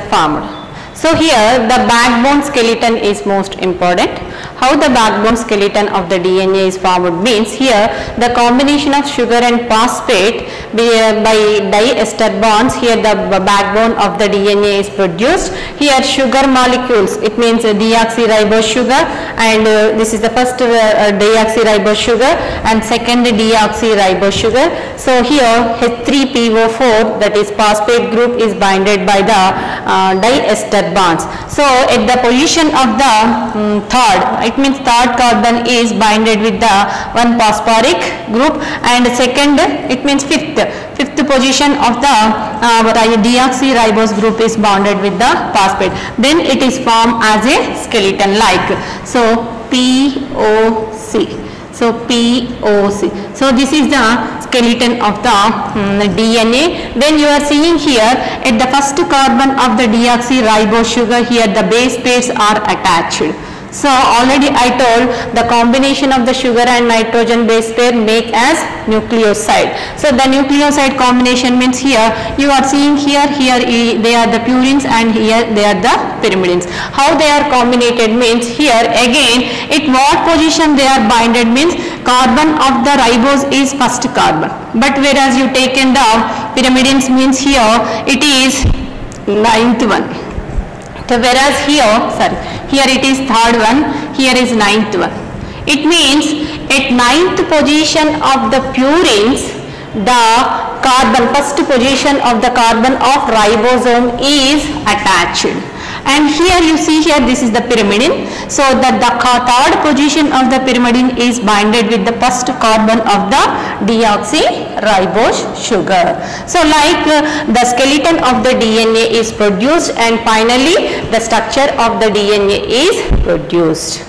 formed. So here the backbone skeleton is most important. How the backbone skeleton of the DNA is formed means, here the combination of sugar and phosphate by diester bonds, here the backbone of the DNA is produced. Here sugar molecules, it means deoxyribose sugar, and this is the first deoxyribose sugar and second deoxyribose sugar. So here H3PO4, that is phosphate group, is binded by the diester bonds. So at the position of the third, it means third carbon is binded with the one phosphoric group, and second, it means fifth position of the deoxyribose group is bonded with the phosphate. Then it is formed as a skeleton like. So POC. So POC. So this is the skeleton of the DNA. Then you are seeing here at the first carbon of the deoxyribose sugar, here the base pairs are attached. So already I told the combination of the sugar and nitrogen base pair make as nucleoside. So the nucleoside combination means, here you are seeing here they are the purines and here they are the pyrimidines. How they are combined means, here again at what position they are binded means, carbon of the ribose is first carbon, but whereas you taken the pyrimidines means, here it is ninth one. So whereas here it is third one, here is ninth one. It means at ninth position of the purines, the carbon, first position of the carbon of ribosome is attached. And here you see, here this is the pyrimidine. So the third position of the pyrimidine is binded with the first carbon of the deoxyribose sugar. So like the skeleton of the DNA is produced, and finally the structure of the DNA is produced.